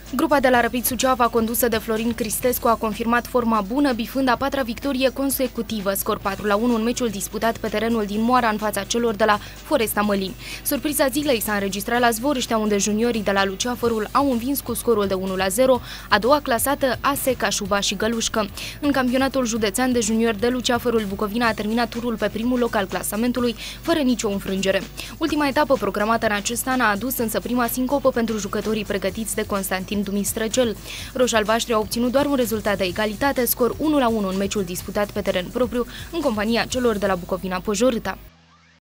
Grupa de la Rapid Suceava, condusă de Florin Cristescu, a confirmat forma bună, bifând a patra victorie consecutivă, scor 4-1 în meciul disputat pe terenul din Moara în fața celor de la Foresta Mălin. Surpriza zilei s-a înregistrat la Zvoriștea, unde juniorii de la Luceafărul au învins cu scorul de 1-0 a doua clasată ASE Cașuba și Gălușcă. În campionatul județean de juniori de Luceafărul, Bucovina a terminat turul pe primul loc al clasamentului, fără nicio înfrângere. Ultima etapă programată în acest an a adus însă prima sincopă pentru jucătorii pregătiți de Constantin Dumistrăcel. Roșalbaștri au obținut doar un rezultat de egalitate, scor 1-1 în meciul disputat pe teren propriu, în compania celor de la Bucovina Pojorâta.